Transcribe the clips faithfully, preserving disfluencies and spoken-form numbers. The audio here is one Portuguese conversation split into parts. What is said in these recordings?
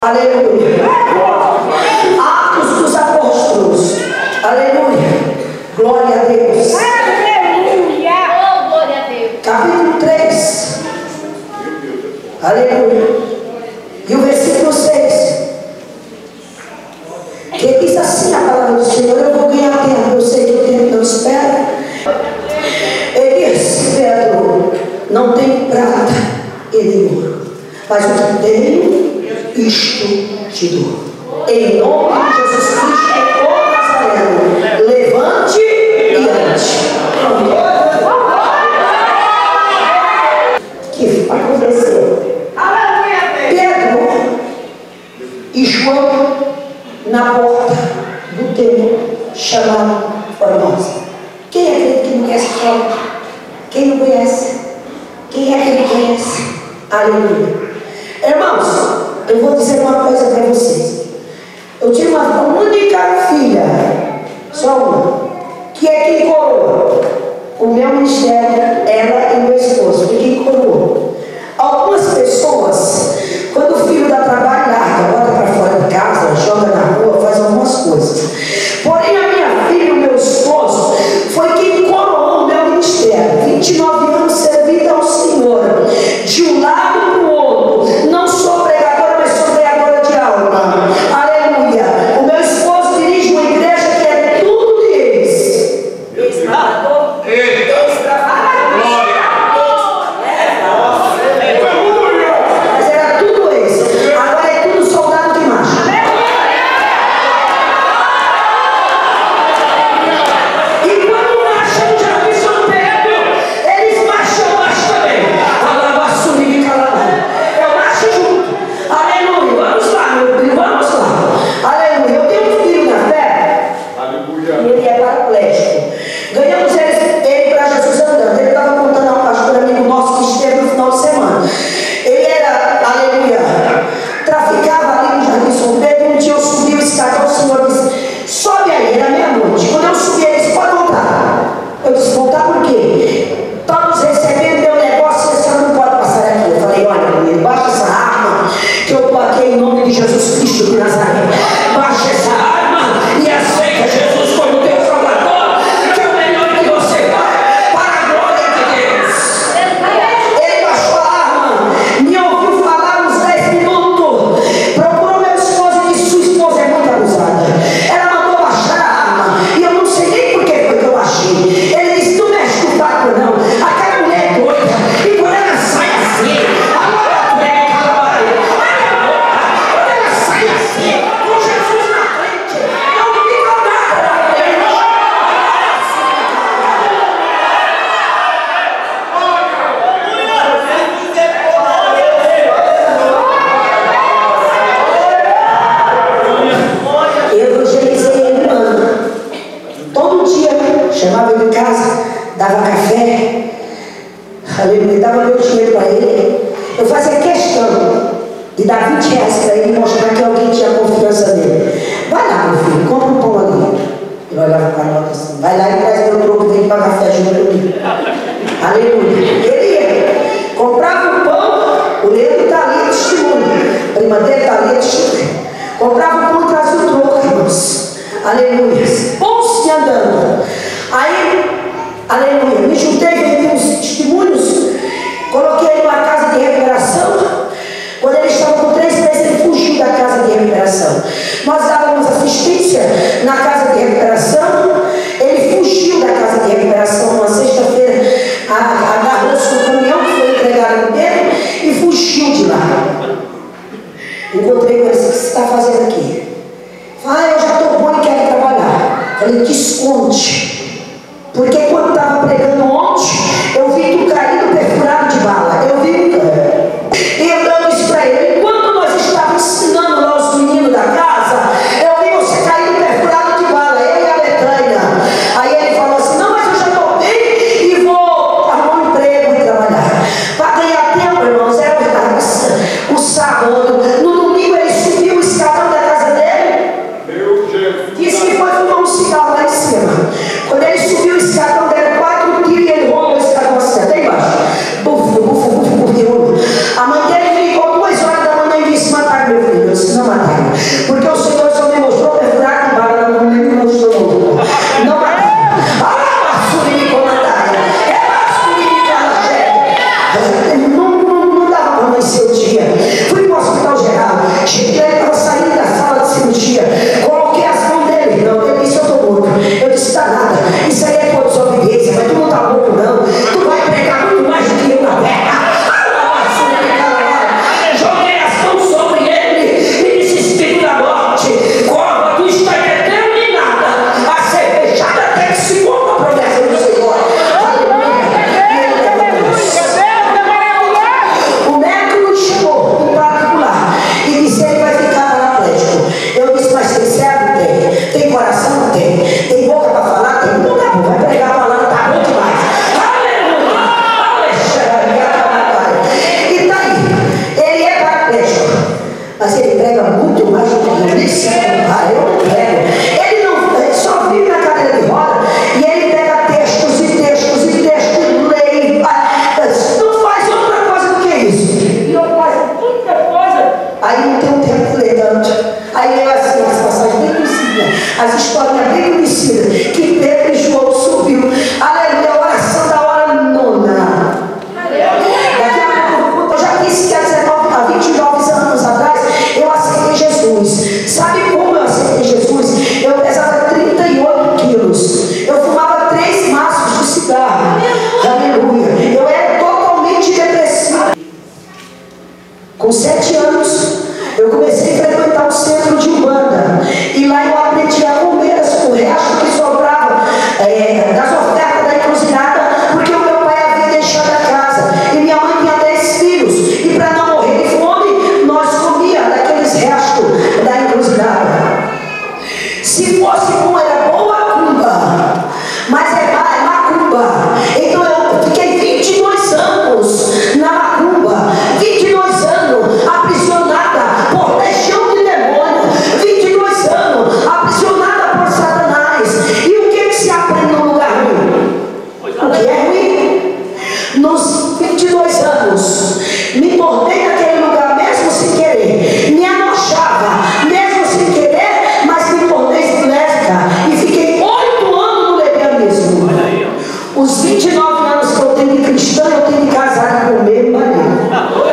Aleluia. Atos dos Apóstolos. Aleluia. Glória a Deus. Aleluia. Oh, glória a Deus. Capítulo três. Aleluia. E o versículo seis. Que diz assim a palavra do Senhor. Eu vou ganhar tempo. Eu sei que o tempo não espera. Ele disse: Pedro, não tenho prata e nem ouro, mas o que tenho, isto te dou. Em nome de Jesus Cristo, o Nazareno, levante e ande. Que aconteceu? Pedro e João na porta do templo chamado Formosa. Quem é aquele que não conhece João? Quem não conhece? Quem é que não conhece? Aleluia. Irmãos, eu vou dizer uma coisa para vocês. Eu tive uma única filha, só uma, que é quem coroa o meu ministério, ela e meu esposo, foi quem coroou. Algumas pessoas, quando o filho dá trabalho, larga, bota para fora de casa, joga na rua, faz algumas coisas. Porém, a minha filha e o meu esposo foi quem coroou o meu ministério. vinte e nove anos servindo ao Senhor, de um lado para o outro. Não sou pregadora, mas sou pregadora de alma. Aleluia. O meu esposo dirige uma igreja que é tudo deles. Mas era tudo esse. Agora é tudo soldado de macho. E quando o macho já viu São Pedro, eles macham macho também. Agora assumir de calada. Eu macho junto. Aleluia. Vamos lá, meu filho, vamos lá. Aleluia. Eu tenho um filho na fé. E ele é paraplégico. Ganhamos ele, ele para Jesus andando. Ele estava contando a um pastor amigo nosso que esteve no final de semana. Ele era, aleluia, traficava ali no Jardim São Pedro. Um dia eu subi o escadão, o Senhor disse: sobe aí, era meia-noite. Quando eu subi, ele disse: pode voltar. Eu disse: voltar por quê? Estamos recebendo meu negócio, esse senhor não pode passar aqui. Eu falei: olha, ele baixa essa arma, que eu estou aqui em nome de Jesus Cristo de Nazaré. Baixa essa arma e aceita Jesus como teu Salvador, que é o melhor que você vai, para a glória de Deus. Ele baixou a arma, me ouviu falar uns dez minutos, procurou meu esposo e disse: sua esposa é muito abusada. Ela mandou baixar a arma, e eu não sei nem por que foi que eu baixei. Ele disse: não mexe com o taco não, aquela mulher é doida, e quando ela sai assim, agora tu é calabaré, quando ela sai assim, com Jesus na frente, não fica nada. Eu evangelizei ele, mano. Todo dia chamava ele em casa, dava café, aleluia, dava meu dinheiro para ele. Eu fazia questão de dar vinte reais para ele e mostrar que alguém tinha confiança nele. Vai lá, meu filho, compra um pão ali. Ele olhava para nós assim: vai lá e traz meu troco, vem para café junto comigo. Aleluia. Ele ia, comprava um pão, o Leandro está ali, testemunho. A prima dele está ali, testemunho. Comprava um pão e trazia o troco, irmãos. Aleluia. Bom-se andando. Aí, aleluia, me juntei, vendi uns testemunhos, coloquei ele numa casa de recuperação. Quando ele estava com três meses, ele fugiu da casa de recuperação. Nós dávamos assistência na casa de recuperação. Ele fugiu da casa de recuperação numa sexta-feira, agarrou-se no caminhão que foi entregado dele e fugiu de lá. Encontrei com ele: o que você está fazendo aqui? Ah, eu já estou bom e quero trabalhar. Falei: te esconde, porque quando estava pregando ontem, eu vi tu caído perfurado de bala. Eu vi e eu dando isso para ele. Enquanto nós estávamos ensinando lá os meninos da casa, eu vi você caído perfurado de bala, eu e a Betânia. Aí ele falou assim: não, mas eu já estou bem e vou arrumar um emprego e trabalhar. Para ganhar tempo, irmãos, era o sábado. No domingo ele subiu o escadão da casa dele. Disse que foi fumar um cigarro lá em cima. Quando ele subiu o escadão dele, muito mais do que eu nem sei contar, eu não pego. Ele não, ele só vive na cadeira de roda e ele pega textos e textos e textos e lê, não faz outra coisa do que isso. E eu faço muita coisa, aí não tem um tempo de ler tanto. Aí eu assim, as passagens bem conhecidas, as histórias bem conhecidas, que Pedro e João subiu, aleluia, a oração da hora nona. Daqui a pouco, eu já disse que há dezenove, há vinte e nove anos atrás, eu aceitei Jesus. Sabe como eu aceitei Jesus? Eu pesava trinta e oito quilos. Eu fumava três maços de cigarro. Aleluia. Eu era totalmente depressivo. Com sete anos, eu comecei a frequentar o centro de Umbanda. E lá eu aprendi a comer o resto que sobrava é, das ofertas da encruzilhada, porque o meu pai havia deixado a casa. E minha mãe tinha dez filhos. E para não morrer de fome, nós comíamos daqueles restos da encruzilhada. Se fosse bom, era boa cumba, mas é, é macumba. Então eu fiquei vinte e dois anos na macumba, vinte e dois anos aprisionada por legião de demônio, vinte e dois anos aprisionada por Satanás. E o que, que se aprende no lugar ruim? O que é ruim? Nos vinte e dois anos, me tornei naquele lugar mesmo sem querer, me anochava mesmo sem querer, mas me tornei lésbica e fiquei oito anos no lesbianismo. Os vinte e nove anos que eu tenho de cristã, eu tenho de casar com o meu marido.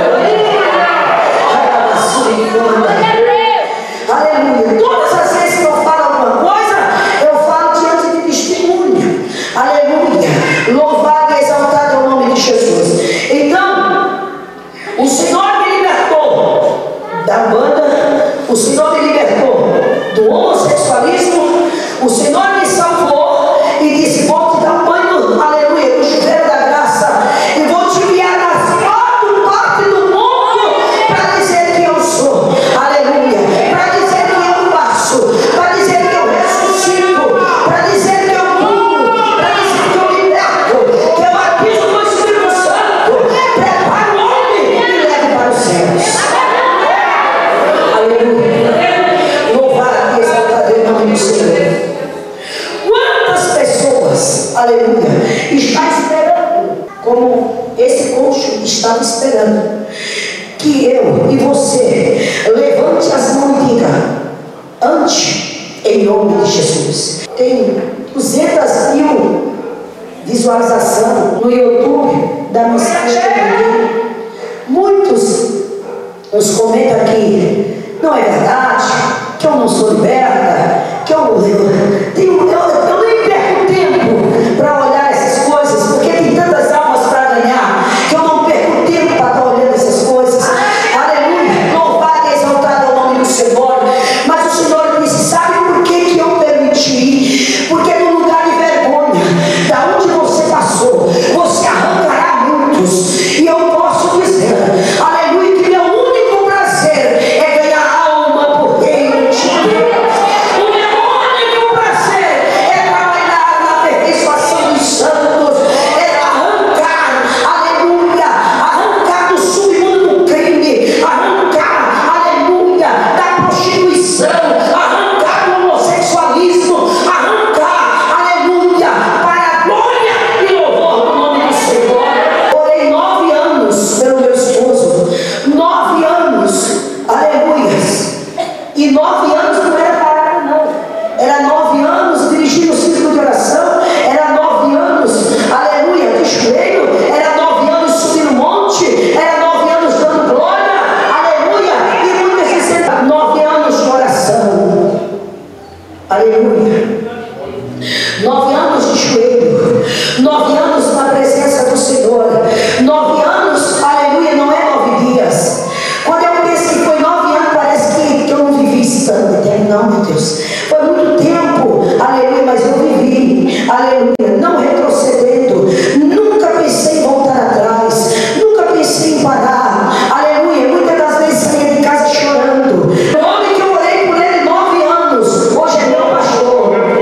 Aleluia. Todas as vezes que eu falo alguma coisa, eu falo diante de testemunha. Aleluia. Louvado e exaltado é o nome de Jesus. Então, o Senhor me libertou da banda, o Senhor me libertou do homossexualismo, o Senhor me salvou e disse: vou te dar banho, aleluia, no chuveiro da graça, e vou te enviar nas quatro partes do mundo para dizer que eu sou, aleluia, para dizer que eu faço, para dizer que eu ressuscito, para dizer que eu curo, para dizer que eu liberto, que eu batizo no Espírito Santo, preparo o homem e me levo para os céus. Aleluia. Louvado e exaltado é o nome do Senhor. Quantas pessoas, aleluia, está esperando, como esse cônjuge estava esperando, que eu e você levante as mãos e diga: ante, em nome de Jesus. Tem duzentas mil visualizações no YouTube da mensagem que eu preguei. Muitos nos comentam aqui: não é verdade, que eu não sou liberta, que eu, eu, tenho, eu, eu nem perco tempo para olhar essas coisas, porque tem tantas almas para ganhar, que eu não perco tempo para estar olhando essas coisas. Aleluia, louvado e exaltado é o nome do Senhor. Mas o Senhor disse: sabe por que, que eu permiti? Porque no lugar de vergonha, da onde você passou, você arrancará muitos. E eu posso dizer, aleluia, que meu único prazer é ganhar alma por reino de Deus. O meu único prazer é trabalhar na aperfeiçoação dos santos, é arrancar, aleluia, arrancar do submundo do crime, arrancar, aleluia, da prostituição, arrancar do homossexualismo, arrancar, aleluia, para a glória e louvor do nome do Senhor. Orei nove anos pelo meu esposo, nove anos, aleluia, e nove anos não era parado não, era nove anos dirigindo o círculo de oração, era nove anos, aleluia, de joelho, era nove anos subindo monte, era nove anos dando glória, aleluia, e muitas dizendo nove anos de oração, aleluia, nove anos de joelho, nove anos na presença do Senhor, nove anos, aleluia, não é nove dias. Quando eu penso que foi nove anos, parece que, que eu não vivi isso tanto tempo, não, meu Deus, foi muito tempo, aleluia, mas eu vivi, aleluia, não retrocedendo, nunca pensei em voltar atrás, nunca pensei em parar, aleluia, muitas das vezes saía de casa chorando. O homem que eu orei por ele nove anos, hoje é meu pastor.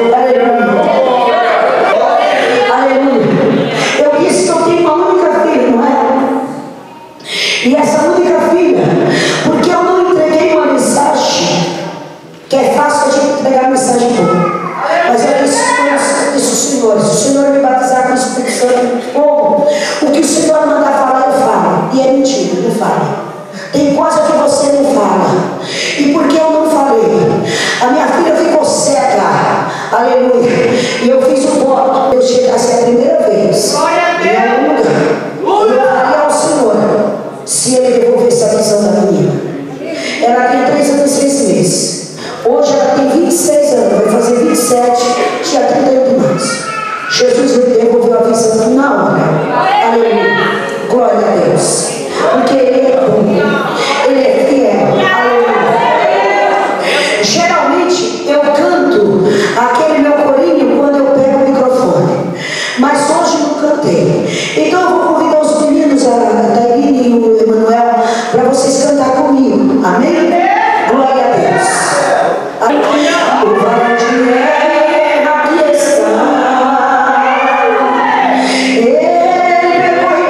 Que é fácil a gente pegar a mensagem boa. Mas eu disse, eu disse, Senhor, se o Senhor me batizar com o Espírito Santo de fogo, o que o Senhor mandar falar, eu falo. E é mentira, não fala. Tem coisa que você não fala. E porque eu não falei, a minha filha ficou cega. Aleluia. E eu fiz o voto. Eu chegasse a primeira vez. Glória a Deus. Em algum lugar. Eu falei ao Senhor, se Ele devolvesse a visão da menina. Ela tem três anos e seis meses. Hoje ela tem vinte e seis anos. Vai fazer vinte e sete. Tinha trinta e oito anos. Jesus me devolveu a visão na hora. Aleluia. Glória a Deus. Porque Ele é bom. Ele é fiel. Aleluia. Geralmente eu canto aquele meu corinho quando eu pego o microfone. Mas hoje não cantei. Então eu vou convidar os meninos, a Tairine e o Emanuel, para vocês cantar comigo. Amém? Glória a Deus. Amém. O vale de guerra aqui está. Ele pegou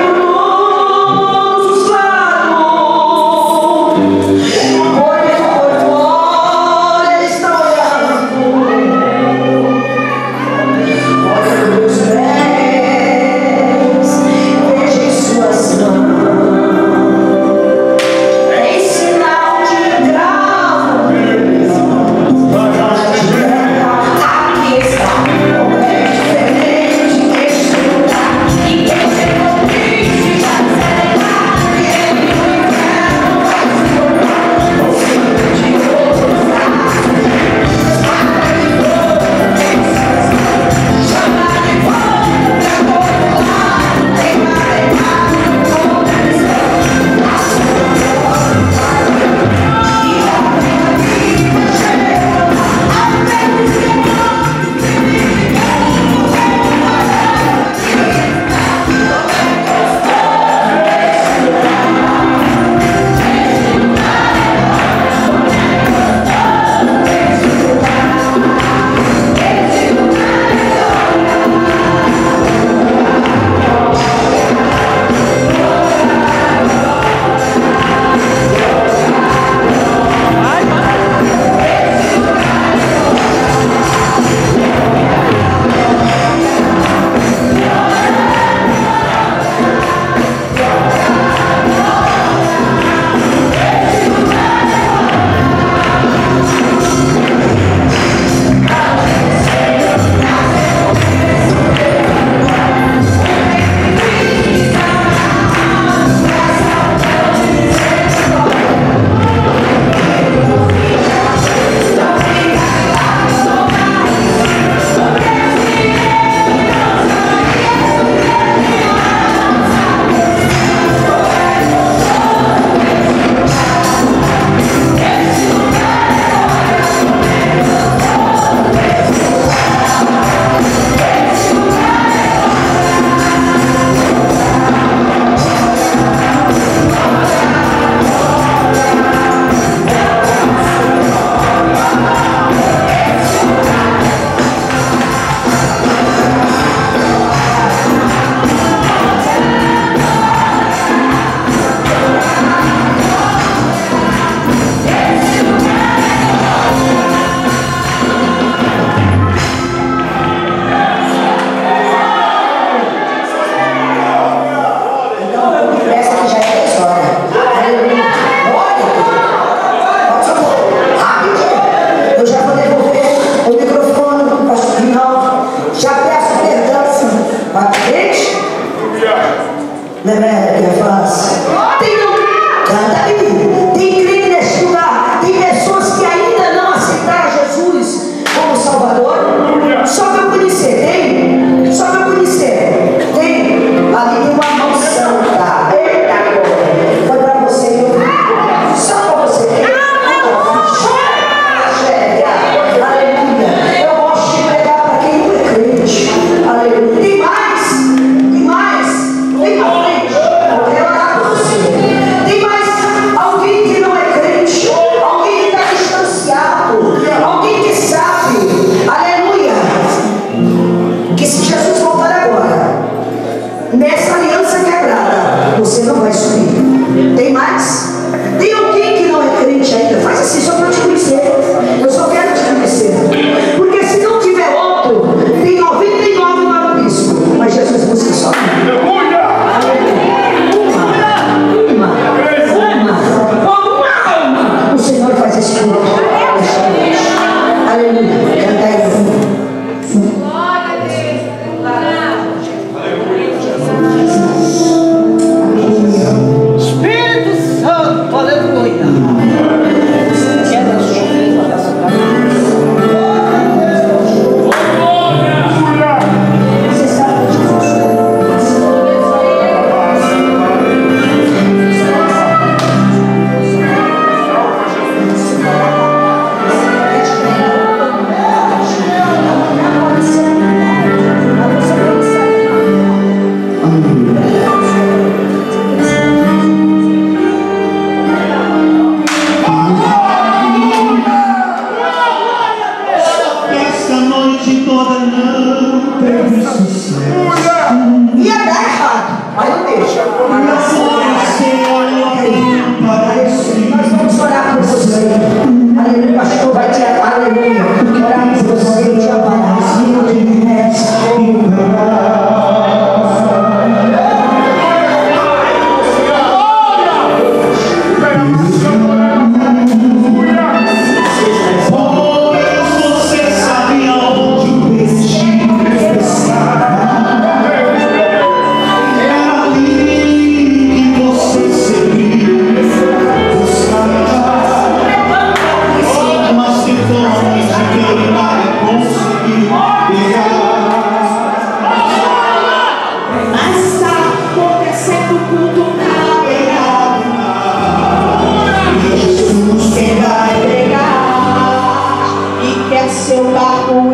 seu barco